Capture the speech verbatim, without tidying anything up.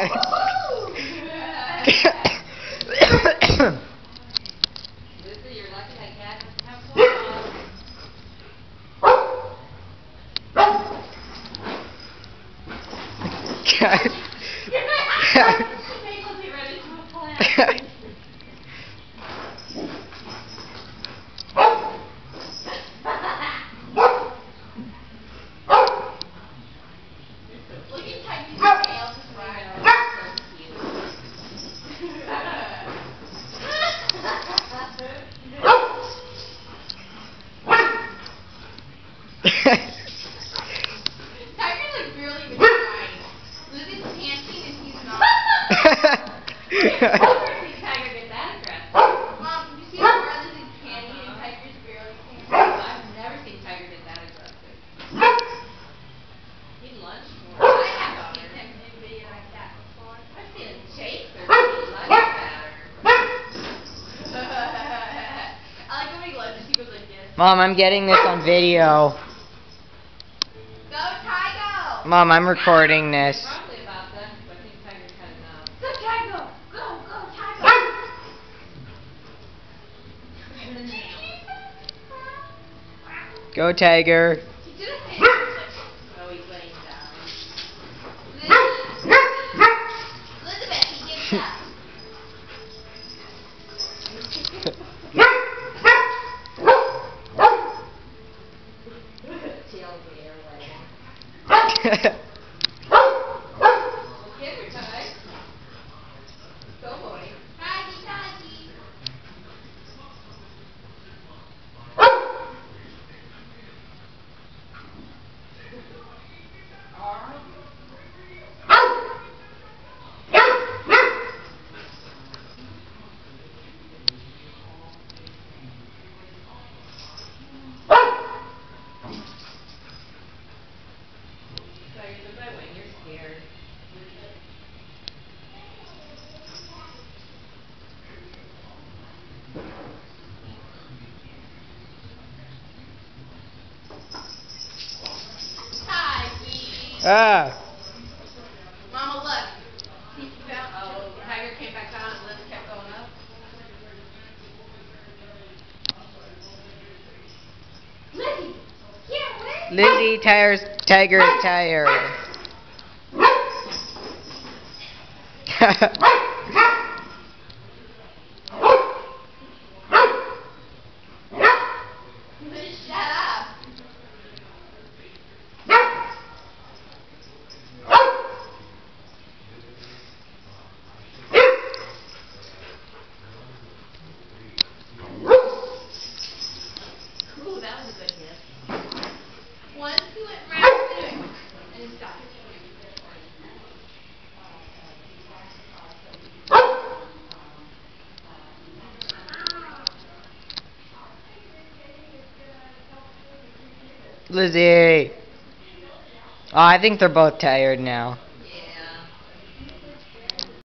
you're lucky that cat doesn't have claws. Tiger's like barely even trying. Lizzie's panting and he's not. I've never seen Tiger get that aggressive. Mom, you see how far Lizzie's panting and Tiger's barely panting? I've never seen Tiger get that aggressive. He'd lunge for it. I haven't seen him in a video like that before. I've seen him chase her, but he lunges at her. I like when he lunges, he goes like this. Mom, I'm getting this on video. Go, Tiger! Mom, I'm recording this. Probably about that, but I think Tiger's had enough. Go, Tiger! Go, go, Tiger! Go, Tiger. He did a thing. Oh, he's laying down. Lizzie! Elizabeth, he gets up. Tail of the air wagging. Get her, Ty. Go, boy. Tidy, tidy. Tiger, look that way. You're scared. Tidy. Ah. Mama, look. He fell. Oh, Tiger came back down and Liz kept going up. Lizzie! Here, where? Lizzie, Tiger's, Tiger's tired. Liz, shut up. Ooh, that was a good hit. Once he went round and he stopped. Lizzie. Oh, I think they're both tired now.